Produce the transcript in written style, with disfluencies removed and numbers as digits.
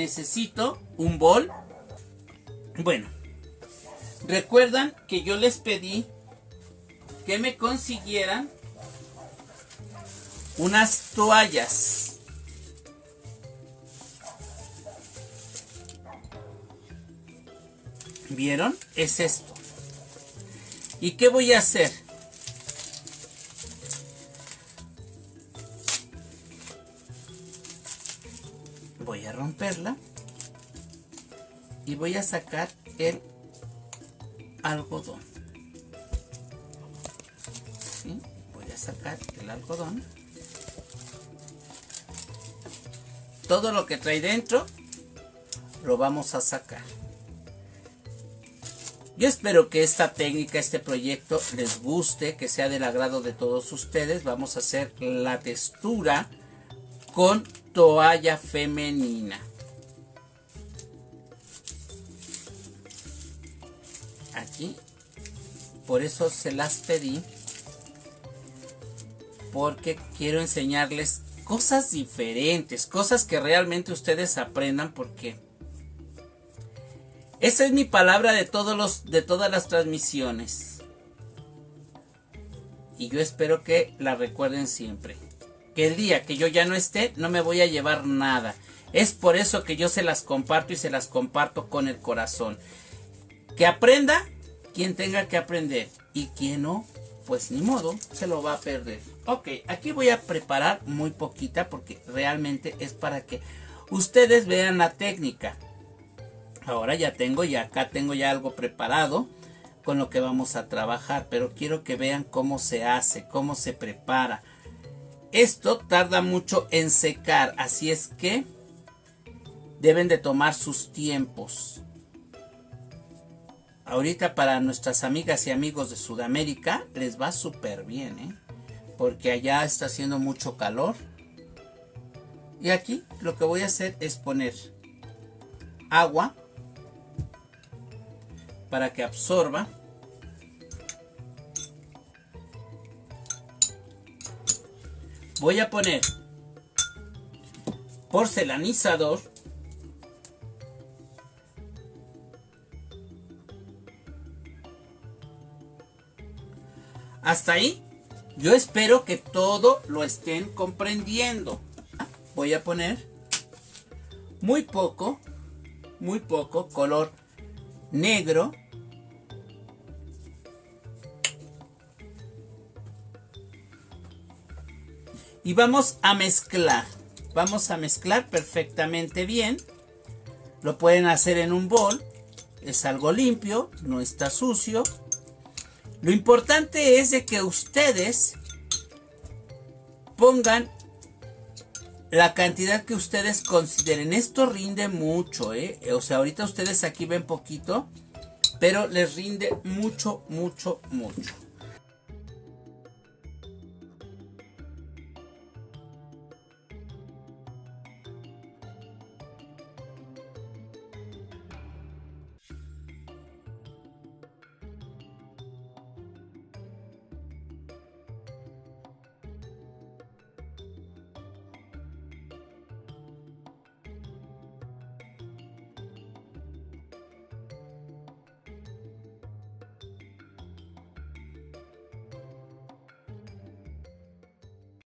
necesito un bol. Bueno, recuerdan que yo les pedí que me consiguieran unas toallas. ¿Vieron? Es esto. ¿Y qué voy a hacer? Voy a romperla y voy a sacar el algodón. ¿Sí? Voy a sacar el algodón. Todo lo que trae dentro lo vamos a sacar. Yo espero que esta técnica, este proyecto les guste, que sea del agrado de todos ustedes. Vamos a hacer la textura con toalla femenina. Aquí, por eso se las pedí, porque quiero enseñarles cosas diferentes, cosas que realmente ustedes aprendan, porque esa es mi palabra de todas las transmisiones. Y yo espero que la recuerden siempre. Que el día que yo ya no esté, no me voy a llevar nada. Es por eso que yo se las comparto y se las comparto con el corazón. Que aprenda quien tenga que aprender. Y quien no, pues ni modo, se lo va a perder. Ok, aquí voy a preparar muy poquita porque realmente es para que ustedes vean la técnica. Ahora acá tengo ya algo preparado con lo que vamos a trabajar, pero quiero que vean cómo se hace, cómo se prepara. Esto tarda mucho en secar, así es que deben de tomar sus tiempos. Ahorita para nuestras amigas y amigos de Sudamérica les va súper bien, porque allá está haciendo mucho calor. Y aquí lo que voy a hacer es poner agua para que absorba. Voy a poner porcelanizador. Hasta ahí, yo espero que todo lo estén comprendiendo. Voy a poner muy poco color negro. Y vamos a mezclar perfectamente bien. Lo pueden hacer en un bol, es algo limpio, no está sucio. Lo importante es de que ustedes pongan la cantidad que ustedes consideren. Esto rinde mucho, o sea, ahorita ustedes aquí ven poquito, pero les rinde mucho.